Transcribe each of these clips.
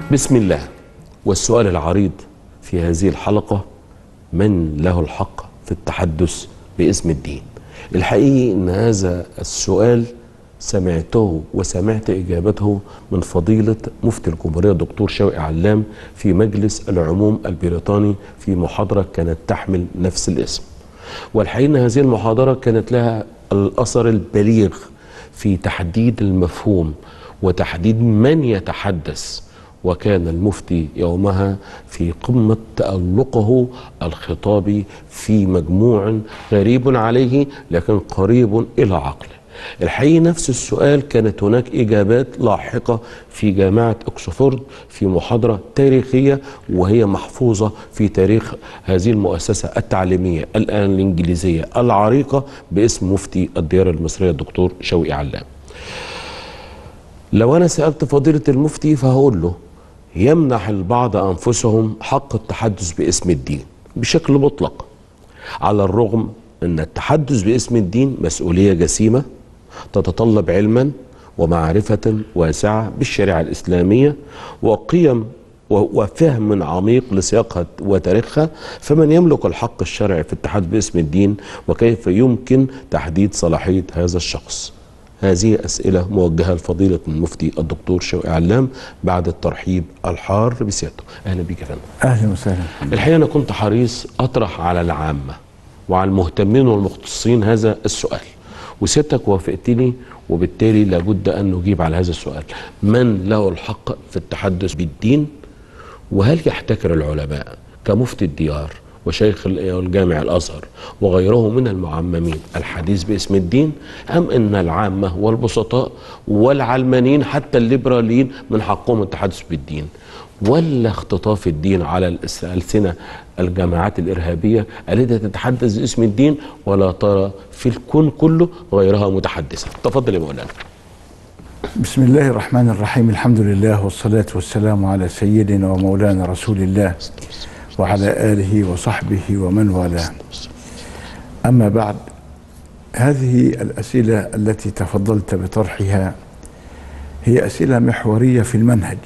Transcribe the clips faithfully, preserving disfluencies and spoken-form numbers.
بسم الله. والسؤال العريض في هذه الحلقة: من له الحق في التحدث باسم الدين؟ الحقيقي أن هذا السؤال سمعته وسمعت إجابته من فضيلة مفتي الجمهورية دكتور شوقي علام في مجلس العموم البريطاني في محاضرة كانت تحمل نفس الاسم. والحقيقة أن هذه المحاضرة كانت لها الأثر البليغ في تحديد المفهوم وتحديد من يتحدث. وكان المفتي يومها في قمة تألقه الخطابي في مجموع غريب عليه لكن قريب إلى عقله. الحقيقة نفس السؤال كانت هناك إجابات لاحقة في جامعة أكسفورد في محاضرة تاريخية وهي محفوظة في تاريخ هذه المؤسسة التعليمية الآن الإنجليزية العريقة باسم مفتي الديار المصرية الدكتور شوقي علام. لو أنا سألت فضيلة المفتي فهقول له: يمنح البعض أنفسهم حق التحدث باسم الدين بشكل مطلق، على الرغم أن التحدث باسم الدين مسؤولية جسيمة تتطلب علما ومعرفة واسعة بالشريعة الإسلامية وقيم وفهم عميق لسياقها وتاريخها. فمن يملك الحق الشرعي في التحدث باسم الدين، وكيف يمكن تحديد صلاحية هذا الشخص؟ هذه أسئلة موجهة لفضيلة المفتي الدكتور شوقي علام بعد الترحيب الحار بسيادته. أهلا بك يا فندم. أهلا وسهلا. الحقيقة أنا كنت حريص أطرح على العامة وعلى المهتمين والمختصين هذا السؤال، وسيادتك وافقتني، وبالتالي لابد أن نجيب على هذا السؤال: من له الحق في التحدث بالدين؟ وهل يحتكر العلماء كمفتي الديار وشيخ الجامع الأزهر وغيره من المعممين الحديث باسم الدين، أم أن العامة والبسطاء والعلمانيين حتى الليبراليين من حقهم التحدث بالدين؟ ولا اختطاف الدين على الألسنة الجماعات الإرهابية التي تتحدث باسم الدين ولا ترى في الكون كله غيرها متحدثة؟ تفضل يا مولانا. بسم الله الرحمن الرحيم. الحمد لله والصلاة والسلام على سيدنا ومولانا رسول الله وعلى آله وصحبه ومن والاه. أما بعد، هذه الأسئلة التي تفضلت بطرحها هي أسئلة محورية في المنهج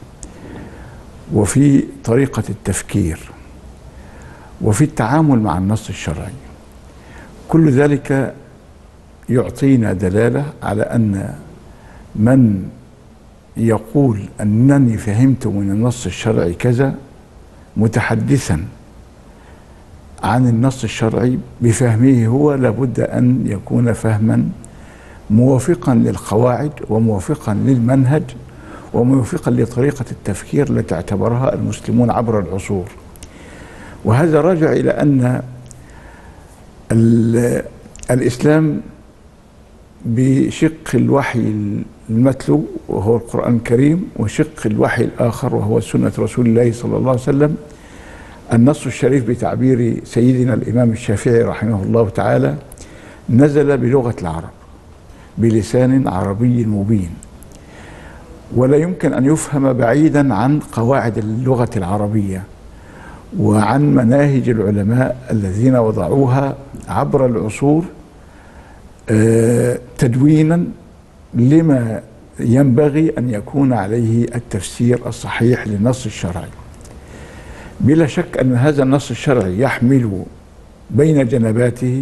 وفي طريقة التفكير وفي التعامل مع النص الشرعي. كل ذلك يعطينا دلالة على أن من يقول أنني فهمت من النص الشرعي كذا متحدثا عن النص الشرعي بفهمه هو لابد أن يكون فهما موافقا للقواعد وموافقا للمنهج وموافقا لطريقة التفكير التي اعتبرها المسلمون عبر العصور. وهذا راجع إلى أن الإسلام بشق الوحي المتلو وهو القرآن الكريم، وشق الوحي الآخر وهو سنة رسول الله صلى الله عليه وسلم، النص الشريف بتعبير سيدنا الإمام الشافعي رحمه الله تعالى نزل بلغة العرب بلسان عربي مبين، ولا يمكن أن يفهم بعيدا عن قواعد اللغة العربية وعن مناهج العلماء الذين وضعوها عبر العصور تدوينا لما ينبغي أن يكون عليه التفسير الصحيح للنص الشرعي. بلا شك أن هذا النص الشرعي يحمل بين جنباته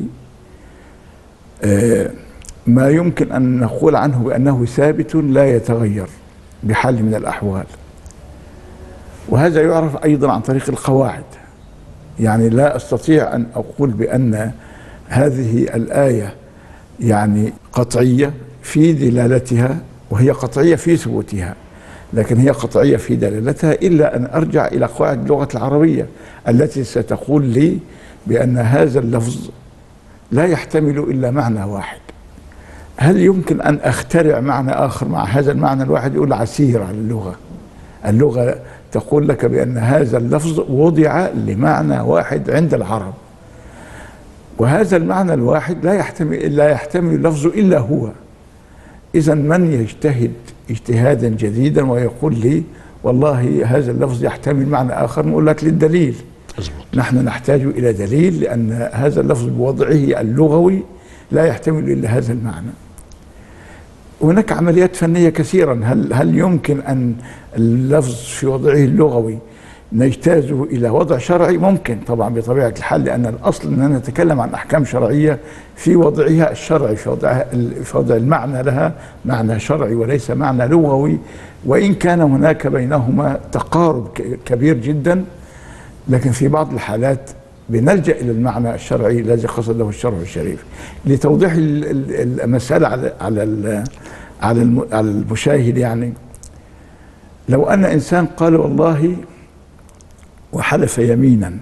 ما يمكن أن نقول عنه بأنه ثابت لا يتغير بحال من الأحوال، وهذا يعرف أيضا عن طريق القواعد. يعني لا أستطيع أن أقول بأن هذه الآية يعني قطعية في دلالتها، وهي قطعية في ثبوتها، لكن هي قطعية في دلالتها إلا أن أرجع إلى قواعد اللغة العربية التي ستقول لي بأن هذا اللفظ لا يحتمل إلا معنى واحد. هل يمكن أن أخترع معنى آخر مع هذا المعنى الواحد؟ يقول عسير على اللغة. اللغة تقول لك بأن هذا اللفظ وضع لمعنى واحد عند العرب، وهذا المعنى الواحد لا يحتمل لا يحتمل اللفظ إلا هو. إذا من يجتهد اجتهادا جديدا ويقول لي والله هذا اللفظ يحتمل معنى آخر، نقول لك للدليل. نحن نحتاج إلى دليل، لأن هذا اللفظ بوضعه اللغوي لا يحتمل إلا هذا المعنى. هناك عمليات فنية كثيرا. هل هل يمكن أن اللفظ في وضعه اللغوي نجتازه إلى وضع شرعي؟ ممكن طبعا بطبيعة الحال، لأن الأصل أننا نتكلم عن أحكام شرعية في وضعها الشرعي، في وضعها في وضع المعنى لها معنى شرعي وليس معنى لغوي، وإن كان هناك بينهما تقارب كبير جدا، لكن في بعض الحالات بنلجأ إلى المعنى الشرعي الذي قصد له الشرع الشريف. لتوضيح المسألة على على على المشاهد، يعني لو أن إنسان قال والله وحلف يمينا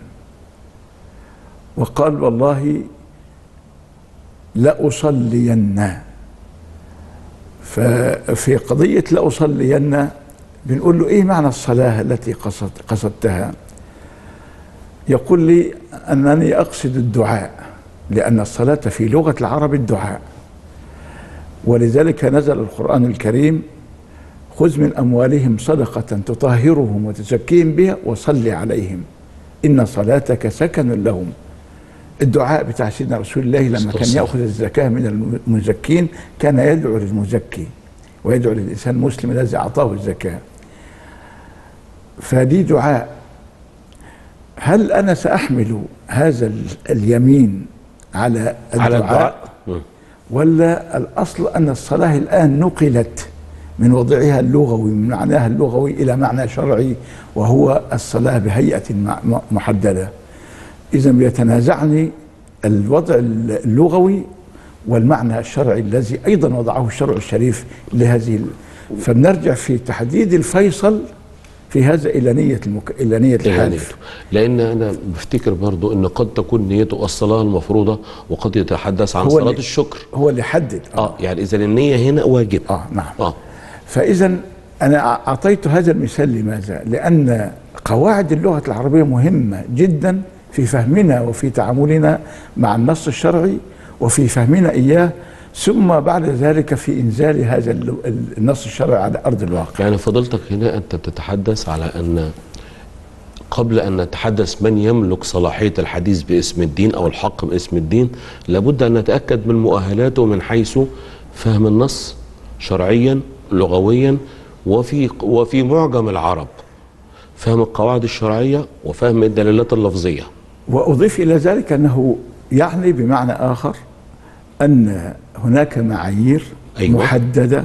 وقال والله لأصلين، ففي قضية لأصلين بنقول له إيه معنى الصلاة التي قصد قصدتها؟ يقول لي أنني أقصد الدعاء، لأن الصلاة في لغة العرب الدعاء، ولذلك نزل القرآن الكريم: خذ من أموالهم صدقة تطهرهم وتزكيهم بها وصل عليهم إن صلاتك سكن لهم. الدعاء بتاع سيدنا رسول الله لما كان يأخذ الزكاة من المزكين كان يدعو للمزكي ويدعو للإنسان المسلم الذي أعطاه الزكاة، فدي دعاء. هل أنا سأحمل هذا اليمين على الدعاء, على الدعاء؟ ولا الأصل أن الصلاة الآن نقلت من وضعها اللغوي من معناها اللغوي إلى معنى شرعي، وهو الصلاة بهيئة محددة؟ إذا بيتنازعني الوضع اللغوي والمعنى الشرعي الذي أيضا وضعه الشرع الشريف لهذه، فبنرجع في تحديد الفيصل في هذا إلى نية المك... إلى نية الحالف. لأن أنا بفتكر برضو أن قد تكون نيته الصلاة المفروضة وقد يتحدث عن صلاة الشكر. هو اللي حدد آه. آه يعني إذا النية هنا واجب. آه نعم. آه. فإذا أنا أعطيت هذا المثال لماذا؟ لأن قواعد اللغة العربية مهمة جدا في فهمنا وفي تعاملنا مع النص الشرعي وفي فهمنا إياه، ثم بعد ذلك في إنزال هذا النص الشرعي على أرض الواقع. يعني فضلتك هنا أنت بتتحدث على أن قبل أن نتحدث من يملك صلاحية الحديث باسم الدين أو الحق باسم الدين، لابد أن نتأكد من مؤهلاته من حيث فهم النص شرعيا لغويا وفي وفي معجم العرب، فهم القواعد الشرعية وفهم الدلالات اللفظية. وأضيف إلى ذلك أنه يعني بمعنى آخر أن هناك معايير أيوة. محددة،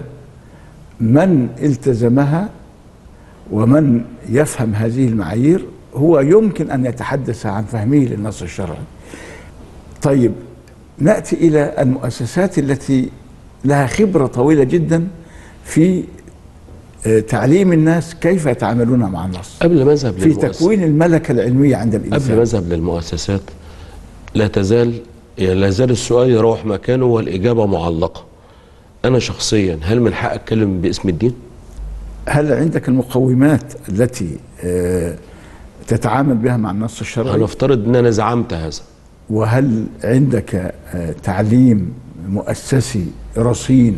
من التزمها ومن يفهم هذه المعايير هو يمكن أن يتحدث عن فهمه للنص الشرعي. طيب نأتي إلى المؤسسات التي لها خبرة طويلة جدا في تعليم الناس كيف يتعاملون مع النص، قبل ما اذهب في تكوين الملكة العلمية عند الإنسان. قبل ما اذهب للمؤسسات لا تزال لا زال السؤال يروح مكانه والإجابة معلقة. أنا شخصيا هل من حق أتكلم باسم الدين؟ هل عندك المقومات التي تتعامل بها مع النص الشرعي؟ هنفترض أن أنا زعمت هذا. وهل عندك تعليم مؤسسي رصين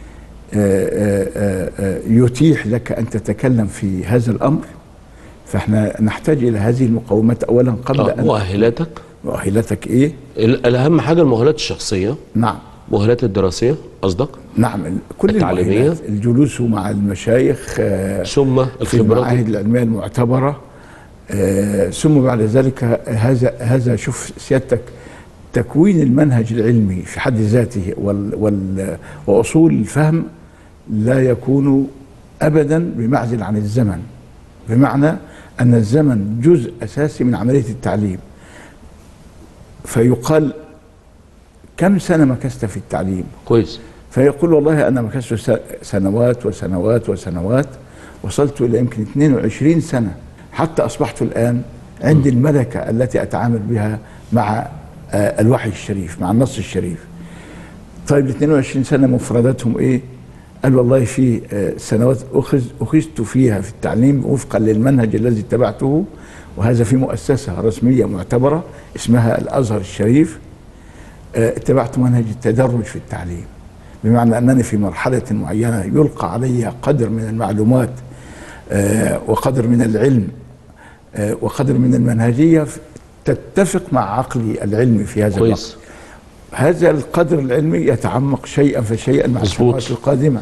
يتيح لك أن تتكلم في هذا الأمر؟ فإحنا نحتاج إلى هذه المقومات أولا قبل آه أن مؤهلاتك. مؤهلاتك إيه؟ الأهم حاجة المؤهلات الشخصية. نعم. المؤهلات الدراسية قصدك؟ نعم، كل التعليمية، الجلوس مع المشايخ، ثم الخبرات في المعاهد العلمية المعتبرة، ثم بعد ذلك هذا هذا شوف سيادتك تكوين المنهج العلمي في حد ذاته وال وال وأصول الفهم لا يكون أبدا بمعزل عن الزمن، بمعنى أن الزمن جزء أساسي من عملية التعليم. فيقال كم سنة مكثت في التعليم؟ كويس. فيقول والله أنا مكثت سنوات وسنوات وسنوات، وصلت إلى يمكن اثنين وعشرين سنة حتى أصبحت الآن عندي الملكة التي أتعامل بها مع الوحي الشريف، مع النص الشريف. طيب اثنين وعشرين سنة مفرداتهم إيه؟ قال والله في سنوات أخذ أخذت فيها في التعليم وفقا للمنهج الذي اتبعته، وهذا في مؤسسة رسمية معتبرة اسمها الأزهر الشريف. اتبعت منهج التدرج في التعليم، بمعنى أنني في مرحلة معينة يلقى علي قدر من المعلومات وقدر من العلم وقدر من المنهجية تتفق مع عقلي العلمي في هذا الوقت. هذا القدر العلمي يتعمق شيئا فشيئا مع السنوات القادمة.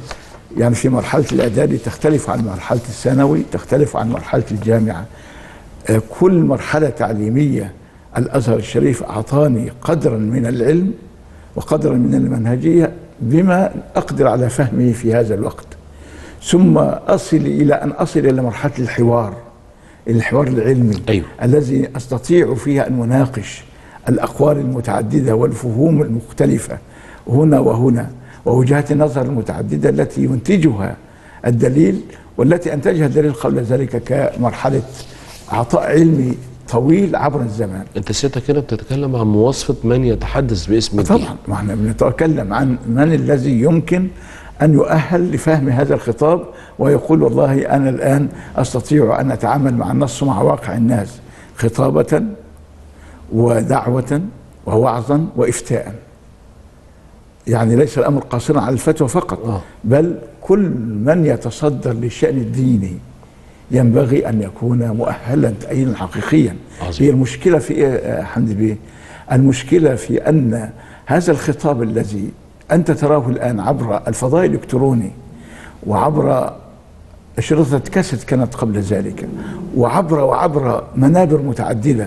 يعني في مرحلة الإعدادي تختلف عن مرحلة الثانوي، تختلف عن مرحلة الجامعة. آه، كل مرحلة تعليمية الأزهر الشريف أعطاني قدرا من العلم وقدرا من المنهجية بما أقدر على فهمه في هذا الوقت، ثم أصل إلى أن أصل إلى مرحلة الحوار، الحوار العلمي. أيوه. الذي أستطيع فيها أن أناقش الأقوال المتعددة والفهوم المختلفة هنا وهنا، ووجهات النظر المتعددة التي ينتجها الدليل، والتي أنتجها الدليل قبل ذلك كمرحلة عطاء علمي طويل عبر الزمان. انت سيادتك هنا بتتكلم عن مواصفة من يتحدث باسم الدين. طبعا، ما احنا بنتكلم عن من الذي يمكن أن يؤهل لفهم هذا الخطاب ويقول والله أنا الآن أستطيع أن أتعامل مع النص مع واقع الناس خطابة ودعوة ووعظا وإفتاء. يعني ليس الأمر قاصرا على الفتوى فقط، آه. بل كل من يتصدر للشأن الديني ينبغي أن يكون مؤهلا أيضا حقيقيا. عظيم. هي المشكلة في إيه حمد بيه؟ المشكلة في أن هذا الخطاب الذي أنت تراه الآن عبر الفضاء الإلكتروني وعبر أشرطة كاسيت كانت قبل ذلك وعبر وعبر منابر متعددة،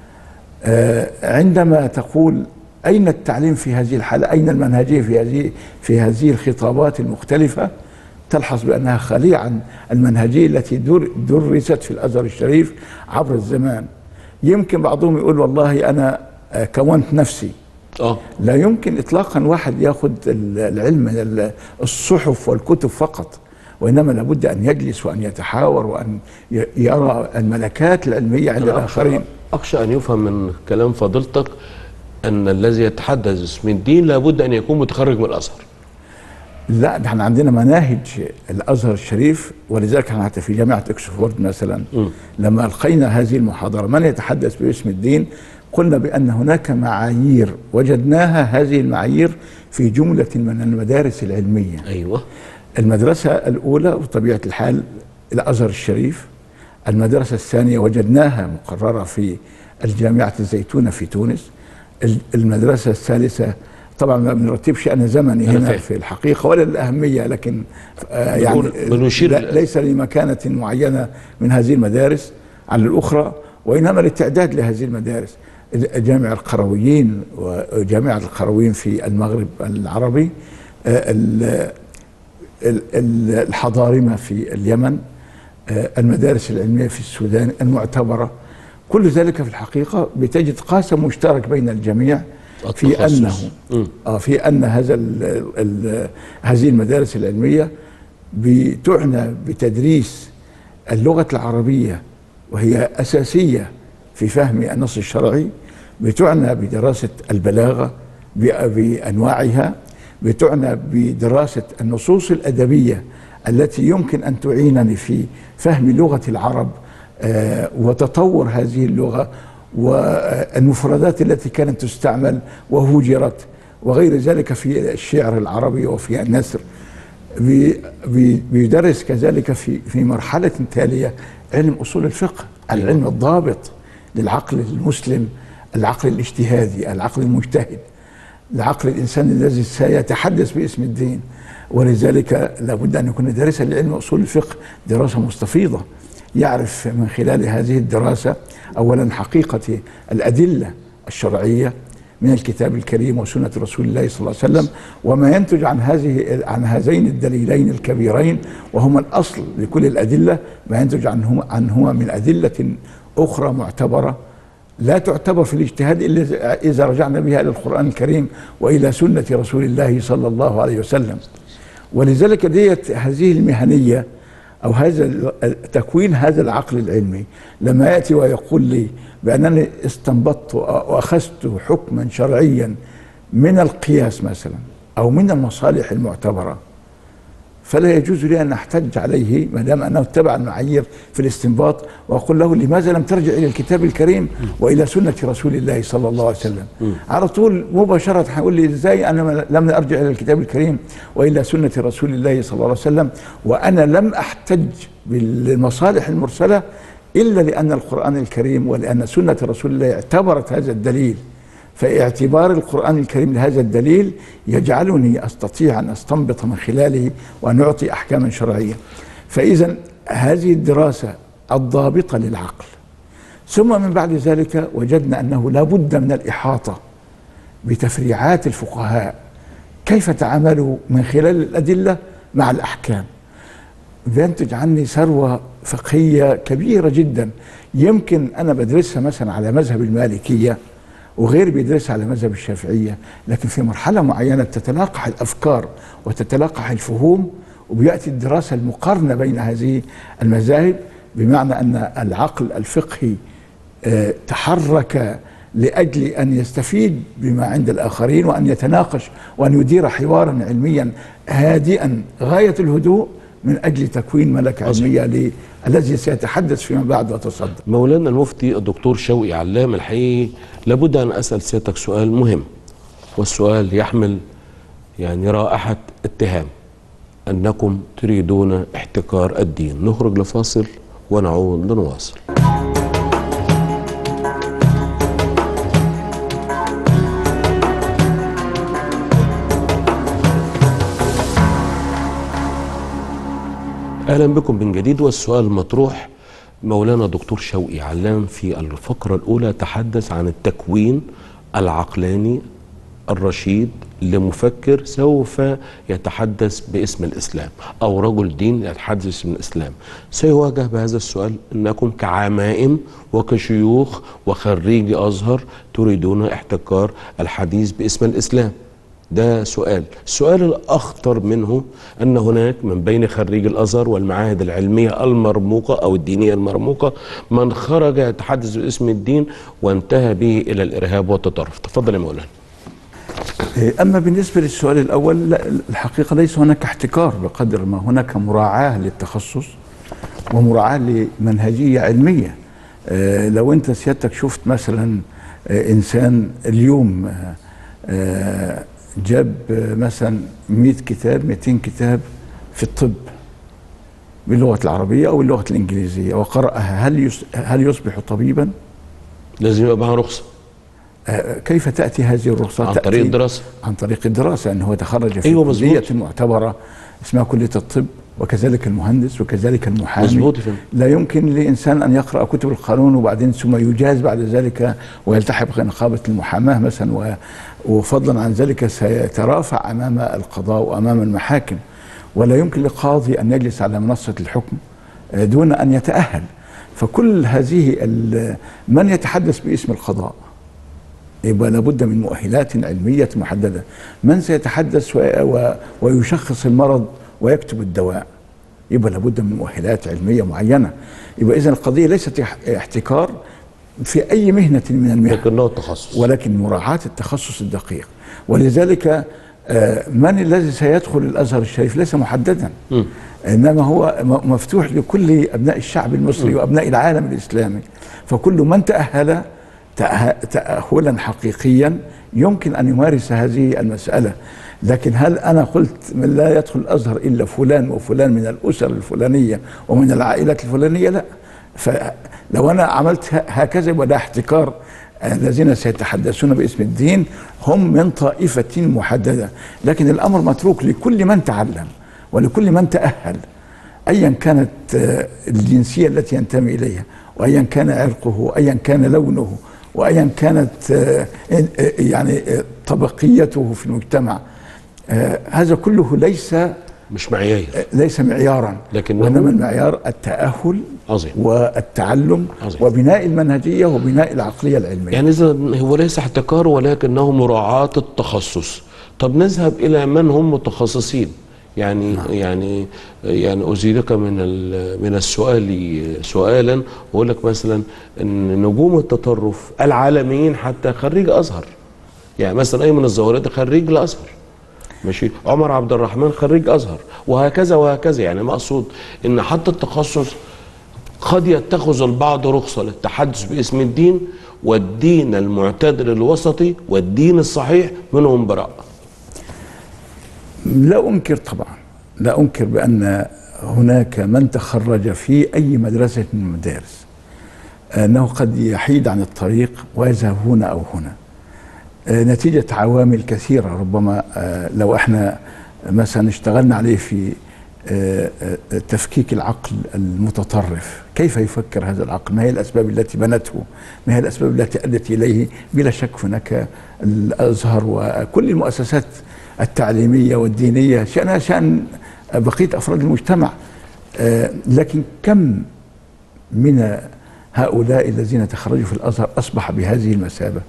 عندما تقول أين التعليم في هذه الحالة؟ أين المنهجية في هذه في هذه الخطابات المختلفة؟ تلحظ بأنها خالية عن المنهجية التي در درست في الأزهر الشريف عبر الزمان. يمكن بعضهم يقول والله أنا كونت نفسي. اه لا يمكن إطلاقا واحد يأخذ العلم من الصحف والكتب فقط، وإنما لابد أن يجلس وأن يتحاور وأن يرى الملكات العلمية عند الآخرين. أخشى أن يفهم من كلام فضيلتك أن الذي يتحدث باسم الدين لابد أن يكون متخرج من الأزهر. لا، احنا عندنا مناهج الازهر الشريف، ولذلك احنا حتى في جامعه اكسفورد مثلا م. لما القينا هذه المحاضره من يتحدث باسم الدين قلنا بان هناك معايير وجدناها، هذه المعايير في جمله من المدارس العلميه. ايوه. المدرسه الاولى بطبيعه الحال الازهر الشريف، المدرسه الثانيه وجدناها مقرره في الجامعه الزيتونه في تونس، المدرسه الثالثه طبعا ما بنرتبش انا زمني هنا في الحقيقه ولا الاهميه، لكن آه يعني ليس لمكانه معينه من هذه المدارس على الاخرى، وانما للتعداد لهذه المدارس. جامع القرويين وجامعه القرويين في المغرب العربي، آه الحضارمه في اليمن، آه المدارس العلميه في السودان المعتبره، كل ذلك في الحقيقه بتجد قاسم مشترك بين الجميع في انه اه في ان هذا ال ال هذه المدارس العلميه بتعنى بتدريس اللغه العربيه وهي اساسيه في فهم النص الشرعي، بتعنى بدراسه البلاغه بانواعها، بتعنى بدراسه النصوص الادبيه التي يمكن ان تعينني في فهم لغه العرب آه وتطور هذه اللغه والمفردات التي كانت تستعمل وهجرت وغير ذلك في الشعر العربي وفي النثر. بيدرس كذلك في في مرحلة تالية علم أصول الفقه، العلم الضابط للعقل المسلم، العقل الاجتهادي، العقل المجتهد، العقل الإنسان الذي سيتحدث باسم الدين. ولذلك لابد أن يكون دارسا لعلم أصول الفقه دراسة مستفيضة، يعرف من خلال هذه الدراسة أولا حقيقة الأدلة الشرعية من الكتاب الكريم وسنة رسول الله صلى الله عليه وسلم، وما ينتج عن هذه عن هذين الدليلين الكبيرين وهما الأصل لكل الأدلة، ما ينتج عنهما عنهما من أدلة أخرى معتبرة لا تعتبر في الاجتهاد إلا إذا رجعنا بها إلى القرآن الكريم وإلى سنة رسول الله صلى الله عليه وسلم. ولذلك ديت هذه المهنية أو هذا تكوين هذا العقل العلمي لما يأتي ويقول لي بأنني استنبطت وأخذت حكما شرعيا من القياس مثلا أو من المصالح المعتبرة، فلا يجوز لي أن أحتج عليه ما دام أنه اتبع المعايير في الاستنباط، وأقول له لماذا لم ترجع إلى الكتاب الكريم وإلى سنة رسول الله صلى الله عليه وسلم؟ على طول مباشرة هيقول لي إزاي أنا لم أرجع إلى الكتاب الكريم وإلى سنة رسول الله صلى الله عليه وسلم وأنا لم أحتج بالمصالح المرسلة إلا لأن القرآن الكريم ولأن سنة رسول الله اعتبرت هذا الدليل. فاعتبار القرآن الكريم لهذا الدليل يجعلني أستطيع أن أستنبط من خلاله وأن أعطي أحكاما شرعية. فإذا هذه الدراسة الضابطة للعقل. ثم من بعد ذلك وجدنا أنه لا بد من الإحاطة بتفريعات الفقهاء كيف تعاملوا من خلال الأدلة مع الأحكام. بينتج عني ثروة فقهية كبيرة جدا، يمكن أنا بدرسها مثلا على مذهب المالكية وغير بيدرسها على مذهب الشافعية، لكن في مرحلة معينة تتلاقح الأفكار وتتلاقح الفهوم، وبيأتي الدراسة المقارنة بين هذه المذاهب، بمعنى أن العقل الفقهي اه تحرك لأجل أن يستفيد بما عند الآخرين وأن يتناقش وأن يدير حوارا علميا هادئا غاية الهدوء من أجل تكوين ملكة علمية الذي سيتحدث فيما بعد وتصدر. مولانا المفتي الدكتور شوقي علام، الحقيقي لابد أن أسأل سيادتك سؤال مهم، والسؤال يحمل يعني رائحة اتهام أنكم تريدون احتكار الدين. نخرج لفاصل ونعود لنواصل. أهلا بكم من جديد. والسؤال المطروح مولانا دكتور شوقي علام في الفقرة الأولى تحدث عن التكوين العقلاني الرشيد لمفكر سوف يتحدث باسم الإسلام أو رجل دين يتحدث باسم الإسلام. سيواجه بهذا السؤال أنكم كعمائم وكشيوخ وخريجي أزهر تريدون احتكار الحديث باسم الإسلام. ده سؤال. السؤال الأخطر منه أن هناك من بين خريج الأزهر والمعاهد العلمية المرموقة أو الدينية المرموقة من خرج يتحدث باسم الدين وانتهى به إلى الإرهاب والتطرف. تفضل يا مولانا. أما بالنسبة للسؤال الأول، لا الحقيقة ليس هناك احتكار بقدر ما هناك مراعاة للتخصص ومراعاة لمنهجية علمية. لو أنت سيادتك شفت مثلا إنسان اليوم جاب مثلا مئة كتاب مئتين كتاب في الطب باللغة العربية أو اللغة الإنجليزية وقرأها، هل هل يصبح طبيبا؟ لازم يبقى معه رخصة. كيف تأتي هذه الرخصة؟ عن طريق الدراسة. عن طريق الدراسة، أنه تخرج في أيوة كلية معتبرة اسمها كلية الطب، وكذلك المهندس وكذلك المحامي. مظبوط. لا يمكن لإنسان أن يقرأ كتب القانون وبعدين ثم يجاز بعد ذلك ويلتحق بنقابة المحاماة مثلا، وفضلا عن ذلك سيترافع أمام القضاء وأمام المحاكم. ولا يمكن لقاضي أن يجلس على منصة الحكم دون أن يتأهل. فكل هذه من يتحدث باسم القضاء يبقى لابد من مؤهلات علمية محددة. من سيتحدث ويشخص المرض ويكتب الدواء يبقى لابد من مؤهلات علمية معينة. يبقى إذن القضية ليست احتكار في أي مهنة من المهن، لكنه التخصص، ولكن مراعاة التخصص الدقيق. ولذلك من الذي سيدخل الأزهر الشريف ليس محددا، م. إنما هو مفتوح لكل أبناء الشعب المصري م. وأبناء العالم الإسلامي. فكل من تأهل تأهلا حقيقيا يمكن أن يمارس هذه المسألة. لكن هل أنا قلت من لا يدخل الأزهر إلا فلان وفلان من الأسر الفلانية ومن العائلات الفلانية؟ لا. فلو أنا عملت هكذا يبقى ده احتكار. الذين سيتحدثون باسم الدين هم من طائفة محددة، لكن الأمر متروك لكل من تعلم ولكل من تأهل، أيا كانت الجنسية التي ينتمي إليها، وأيا كان عرقه، وأيا كان لونه، وأيا كانت يعني طبقيته في المجتمع. هذا كله ليس مش معيار، ليس معيارا، لكنه وإنما المعيار التأهل عظيم والتعلم عظيم. وبناء المنهجية وبناء العقلية العلمية. يعني إذا هو ليس احتكار ولكنه مراعاة التخصص. طب نذهب إلى من هم متخصصين. يعني نعم. يعني يعني أزيدك من من السؤال سؤالا وأقول لك مثلا إن نجوم التطرف العالميين حتى خريج أزهر. يعني مثلا أيمن الظواهري خريج الأزهر، ماشي، عمر عبد الرحمن خريج أزهر، وهكذا وهكذا. يعني مقصود إن حتى التخصص قد يتخذ البعض رخصة للتحدث باسم الدين، والدين المعتدل الوسطي والدين الصحيح منهم براء. لا أنكر طبعا، لا أنكر بأن هناك من تخرج في أي مدرسة من المدارس أنه قد يحيد عن الطريق ويذهب هنا أو هنا. نتيجة عوامل كثيرة. ربما لو احنا مثلا اشتغلنا عليه في تفكيك العقل المتطرف، كيف يفكر هذا العقل؟ ما هي الأسباب التي بنته؟ ما هي الأسباب التي أدت إليه؟ بلا شك هناك الأزهر وكل المؤسسات التعليمية والدينية شأنها شأن بقية أفراد المجتمع، لكن كم من هؤلاء الذين تخرجوا في الأزهر أصبح بهذه المثابة،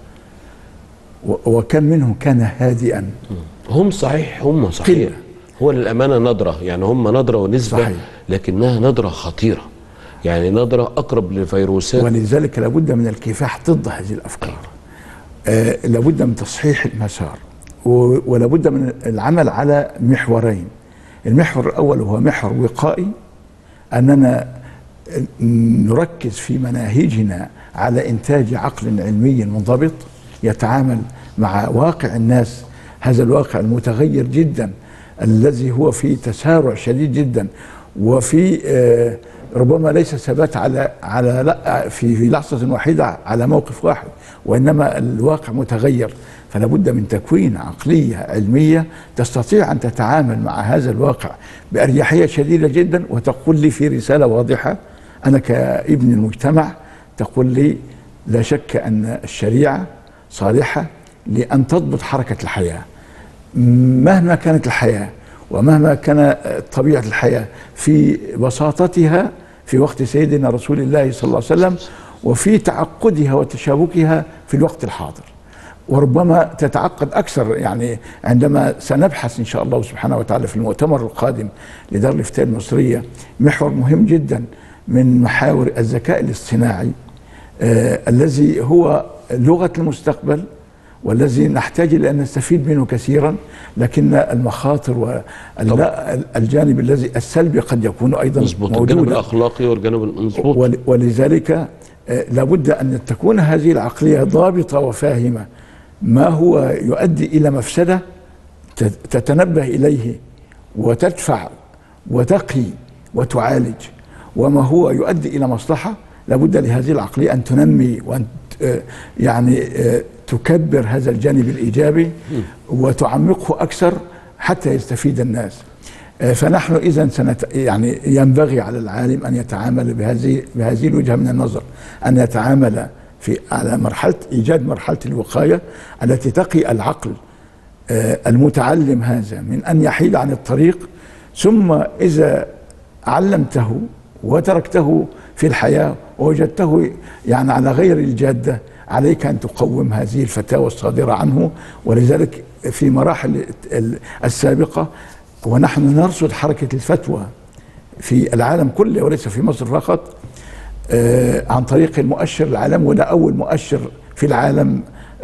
وكم منهم كان هادئا؟ هم صحيح، هم صحيح قلة. هو للأمانة نظرة، يعني هم نظرة ونسبة صحيح. لكنها نظرة خطيرة، يعني نظرة أقرب للفيروسات، ولذلك لابد من الكفاح ضد هذه الأفكار. آه لابد من تصحيح المسار، ولابد من العمل على محورين. المحور الأول هو محور وقائي، أننا نركز في مناهجنا على إنتاج عقل علمي منضبط يتعامل مع واقع الناس، هذا الواقع المتغير جدا الذي هو في تسارع شديد جدا، وفي آه ربما ليس ثبات على على لا في في لحظة واحدة على موقف واحد، وإنما الواقع متغير. فلا بد من تكوين عقلية علمية تستطيع أن تتعامل مع هذا الواقع بأريحية شديدة جدا، وتقول لي في رسالة واضحة أنا كابن المجتمع، تقول لي لا شك أن الشريعة صالحة لأن تضبط حركة الحياة مهما كانت الحياة ومهما كان طبيعة الحياة في بساطتها في وقت سيدنا رسول الله صلى الله عليه وسلم، وفي تعقدها وتشابكها في الوقت الحاضر، وربما تتعقد أكثر. يعني عندما سنبحث إن شاء الله سبحانه وتعالى في المؤتمر القادم لدار الإفتاء المصرية محور مهم جدا من محاور الذكاء الاصطناعي آه الذي هو لغة المستقبل، والذي نحتاج إلى أن نستفيد منه كثيرا، لكن المخاطر والجانب الذي السلبي قد يكون أيضا موجودا، الجانب الأخلاقي والجانب المظبوط. ولذلك لابد أن تكون هذه العقلية ضابطة وفاهمة ما هو يؤدي إلى مفسدة تتنبه إليه وتدفع وتقي وتعالج، وما هو يؤدي إلى مصلحة لابد لهذه العقلية أن تنمي وأن يعني تكبر هذا الجانب الإيجابي وتعمقه أكثر حتى يستفيد الناس. فنحن إذا سنت يعني ينبغي على العالم أن يتعامل بهذه بهذه الوجهة من النظر، أن يتعامل في على مرحلة إيجاد مرحلة الوقاية التي تقي العقل المتعلم هذا من أن يحيد عن الطريق، ثم إذا علمته وتركته في الحياة ووجدته يعني على غير الجادة عليك أن تقوم هذه الفتاوى الصادرة عنه. ولذلك في مراحل السابقة ونحن نرصد حركة الفتوى في العالم كله وليس في مصر فقط عن طريق المؤشر العالمي، وده أول مؤشر في العالم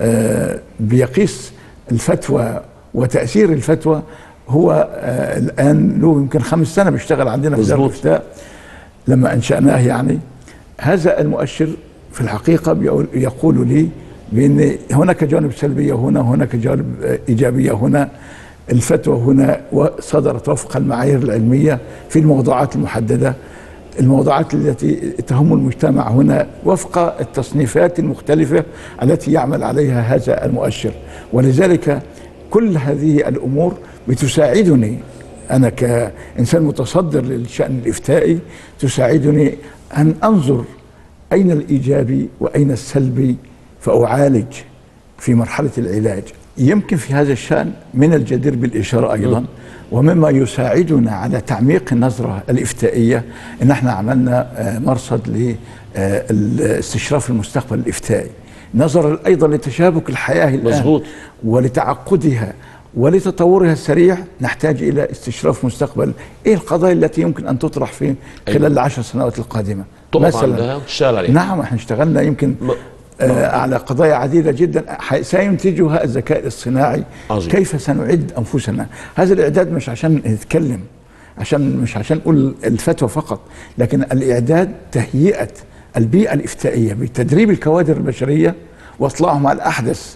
بيقيس الفتوى وتأثير الفتوى. هو الآن له يمكن خمس سنة بيشتغل عندنا في دار الإفتاء لما أنشأناه. يعني هذا المؤشر في الحقيقة يقول لي بأن هناك جوانب سلبية هنا، هناك جوانب إيجابية هنا. الفتوى هنا صدرت وفق المعايير العلمية في الموضوعات المحددة، الموضوعات التي تهم المجتمع هنا وفق التصنيفات المختلفة التي يعمل عليها هذا المؤشر. ولذلك كل هذه الأمور بتساعدني أنا كإنسان متصدر للشأن الإفتائي، تساعدني أن أنظر أين الإيجابي وأين السلبي فأعالج في مرحلة العلاج. يمكن في هذا الشأن من الجدير بالإشارة أيضا ومما يساعدنا على تعميق النظرة الإفتائية إن احنا عملنا مرصد لاستشراف المستقبل الإفتائي، نظرا أيضا لتشابك الحياة الآن مزبوط. ولتعقدها ولتطورها السريع نحتاج إلى استشراف مستقبل إيه القضايا التي يمكن أن تطرح في خلال العشر سنوات القادمة مثلا. نعم احنا اشتغلنا يمكن م... آه على قضايا عديدة جدا سينتجها الذكاء الاصطناعي. عظيم. كيف سنعد أنفسنا؟ هذا الإعداد مش عشان نتكلم، عشان مش عشان نقول الفتوى فقط، لكن الإعداد تهيئة البيئة الإفتائية بتدريب الكوادر البشرية واطلاعهم على أحدث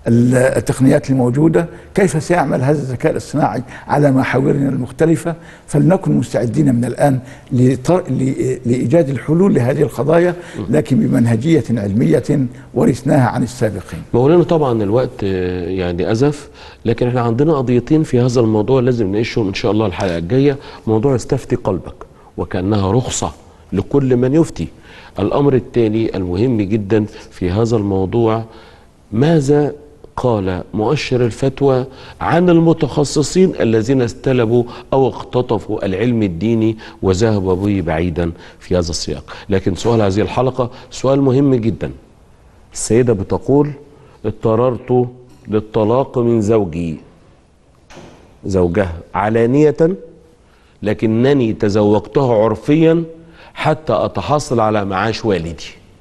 التقنيات الموجودة، كيف سيعمل هذا الذكاء الاصطناعي على محاورنا المختلفة. فلنكن مستعدين من الآن لإيجاد الحلول لهذه القضايا، لكن بمنهجية علمية ورثناها عن السابقين. مولانا طبعا الوقت يعني أزف، لكن احنا عندنا قضيتين في هذا الموضوع لازم نعيشهم إن شاء الله الحلقة الجاية. موضوع استفتي قلبك وكأنها رخصة لكل من يفتي. الأمر الثاني المهم جدا في هذا الموضوع، ماذا قال مؤشر الفتوى عن المتخصصين الذين استلبوا أو اختطفوا العلم الديني وذهبوا به بعيدا في هذا السياق. لكن سؤال هذه الحلقة سؤال مهم جدا. السيدة بتقول: اضطررت للطلاق من زوجي، زوجها علانية، لكنني تزوجته عرفيا حتى أتحصل على معاش والدي.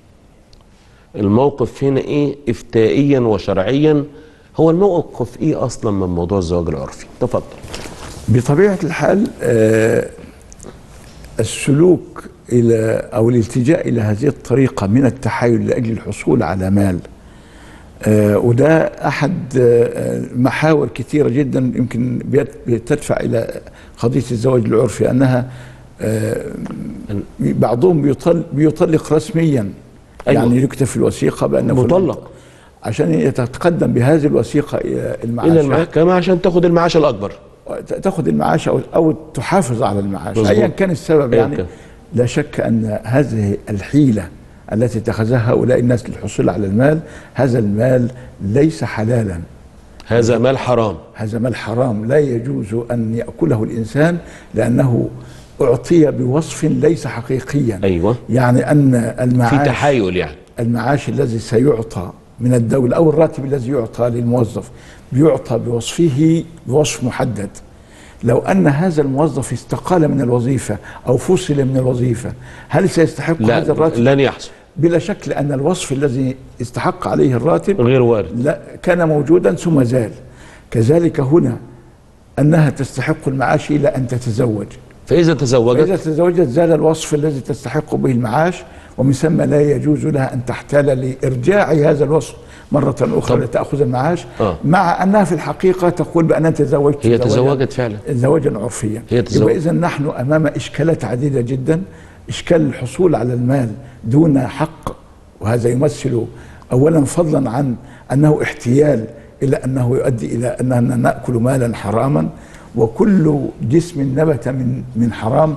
الموقف هنا ايه افتائيا وشرعيا؟ هو الموقف ايه اصلا من موضوع الزواج العرفي؟ تفضل. بطبيعة الحال آه السلوك الى او الالتجاء الى هذه الطريقة من التحايل لاجل الحصول على مال، آه وده احد آه محاور كثيرة جدا يمكن بتدفع الى قضية الزواج العرفي، انها آه بعضهم بيطل بيطلق رسميا. أيوة. يعني يكتب في الوثيقة بأنه مطلق عشان يتقدم بهذه الوثيقة المعاش إلى المحكمة عشان تاخد المعاش الأكبر، تاخد المعاش أو, أو تحافظ على المعاش أيا كان السبب. يعني كان. لا شك أن هذه الحيلة التي اتخذها هؤلاء الناس للحصول على المال، هذا المال ليس حلالا، هذا مال حرام، هذا مال حرام لا يجوز أن يأكله الإنسان، لأنه أعطي بوصف ليس حقيقيا. أيوة. يعني أن المعاش في تحايل، يعني المعاش الذي سيعطى من الدولة أو الراتب الذي يعطى للموظف بيعطى بوصفه بوصف محدد. لو أن هذا الموظف استقال من الوظيفة أو فصل من الوظيفة، هل سيستحق هذا الراتب؟ لن يحصل بلا شك، لأن الوصف الذي استحق عليه الراتب غير وارد، لا كان موجودا ثم زال. كذلك هنا أنها تستحق المعاش إلى أن تتزوج، فإذا تزوجت فإذا تزوجت زال الوصف الذي تستحق به المعاش، ومن ثم لا يجوز لها أن تحتال لإرجاع هذا الوصف مرة أخرى لتأخذ المعاش. آه. مع أنها في الحقيقة تقول بأنها تزوجت، هي تزوجت فعلا زواجا عرفيا. يبقى إذن نحن أمام إشكالات عديدة جدا. إشكال الحصول على المال دون حق، وهذا يمثل أولا فضلا عن أنه احتيال إلى أنه يؤدي إلى أننا نأكل مالا حراما، وكل جسم نبت من من حرام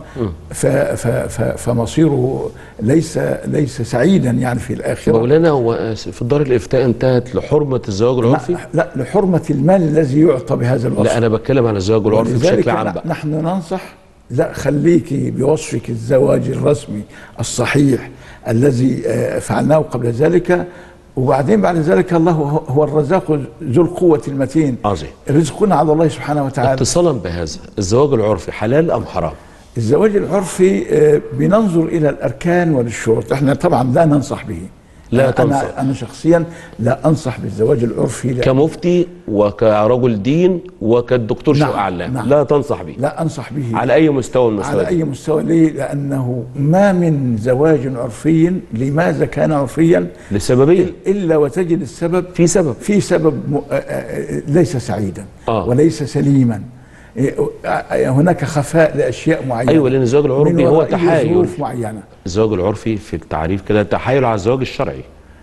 فمصيره ليس ليس سعيدا يعني في الاخره. مولانا، هو في دار الافتاء انتهت لحرمه الزواج العرفي؟ لا, لا لحرمه المال الذي يعطى بهذا الوصف. لا، انا بتكلم عن الزواج العرفي بشكل عام بقى. نحن ننصح لا، خليكي بوصفك الزواج الرسمي الصحيح الذي فعلناه قبل ذلك، وبعدين بعد ذلك الله هو الرزاق ذو القوة المتين. عظيم. رزقنا على الله سبحانه وتعالى. اتصالا بهذا، الزواج العرفي حلال أم حرام؟ الزواج العرفي بننظر إلى الأركان والشروط. احنا طبعا لا ننصح به. لا تنصح؟ أنا, أنا شخصيا لا أنصح بالزواج العرفي كمفتي وكرجل دين وكالدكتور نعم. شو أعلام. نعم. لا تنصح به؟ لا أنصح به على أي مستوى المستوى؟ على أي مستوى. ليه؟ لأنه ما من زواج عرفي، لماذا كان عرفيا؟ لسببين، إلا وتجد السبب في سبب في سبب ليس سعيدا آه. وليس سليما. هناك خفاء لأشياء معينة. أيوة، لأن الزواج العرفي هو تحايل معينة. الزواج العرفي في التعريف كده تحايل على الزواج الشرعي.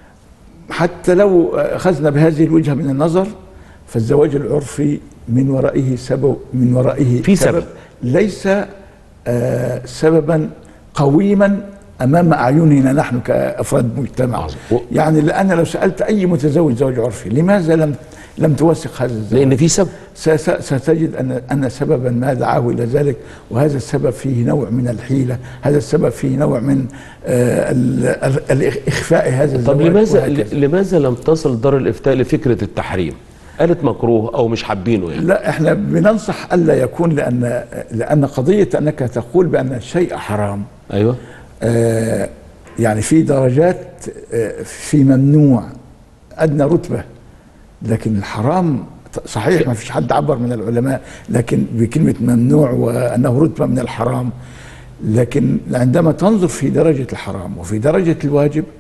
حتى لو أخذنا بهذه الوجهة من النظر، فالزواج العرفي من ورائه سبب من ورائه في سبب, سبب ليس آه سببا قويما أمام أعيننا نحن كأفراد مجتمع. و... يعني لأن لو سألت أي متزوج زواج عرفي لماذا لم لم توثق هذا الزواج؟ لأن في سبب. ستجد أن أن سببا ما دعاه إلى ذلك، وهذا السبب فيه نوع من الحيلة، هذا السبب فيه نوع من آه الإخفاء هذا الزواج. طب لماذا لماذا لم تصل دار الإفتاء لفكرة التحريم؟ قالت مكروه أو مش حابينه يعني؟ لا، احنا بننصح ألا يكون، لأن لأن قضية أنك تقول بأن الشيء حرام. أيوه. آه يعني في درجات، آه في ممنوع أدنى رتبة، لكن الحرام صحيح ما فيش حد عبر من العلماء لكن بكلمة ممنوع وأنه رتبة من الحرام. لكن عندما تنظر في درجة الحرام وفي درجة الواجب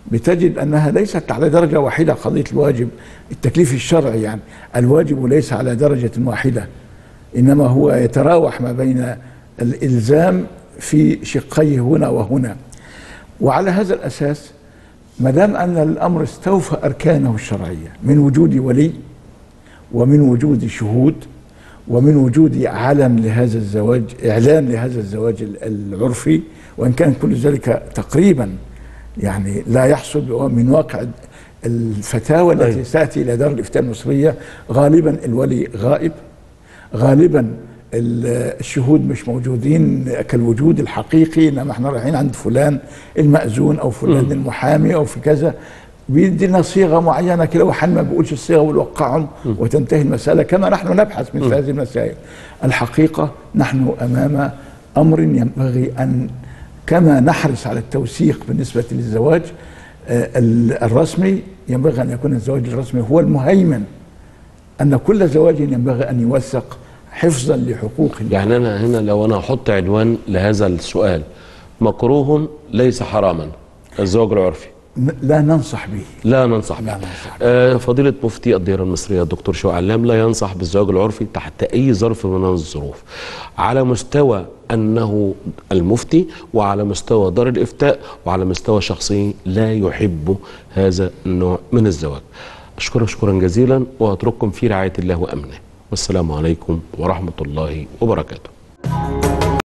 بتجد أنها ليست على درجة واحدة. قضية الواجب التكليف الشرعي يعني الواجب ليس على درجة واحدة، إنما هو يتراوح ما بين الإلزام في شقيه هنا وهنا. وعلى هذا الأساس ما دام أن الأمر استوفى أركانه الشرعية من وجود ولي ومن وجود شهود ومن وجود علم لهذا الزواج، إعلان لهذا الزواج العرفي، وإن كان كل ذلك تقريبا يعني لا يحصل من واقع الفتاوى التي تأتي إلى دار الإفتاء المصرية. غالبا الولي غائب، غالبا الشهود مش موجودين كالوجود الحقيقي، انما احنا رايحين عند فلان المأذون او فلان م. المحامي او في كذا، بيدينا صيغه معينه كده، وحن ما بيقولش الصيغه ويوقعهم وتنتهي المساله كما نحن نبحث مثل هذه المسائل. الحقيقه نحن امام امر ينبغي ان كما نحرص على التوثيق بالنسبه للزواج الرسمي، ينبغي ان يكون الزواج الرسمي هو المهيمن، ان كل زواج ينبغي ان يوثق حفظا لحقوق. يعني انا هنا لو انا احط عنوان لهذا السؤال: مكروه ليس حراما الزواج العرفي، لا ننصح به. لا ننصح به. لا ننصح به. آه فضيلة مفتي الديار المصرية الدكتور شوقي علام لا ينصح بالزواج العرفي تحت أي ظرف من الظروف، على مستوى أنه المفتي وعلى مستوى دار الإفتاء وعلى مستوى شخصي لا يحب هذا النوع من الزواج. أشكرك شكرا جزيلا وأترككم في رعاية الله وأمنه، والسلام عليكم ورحمة الله وبركاته.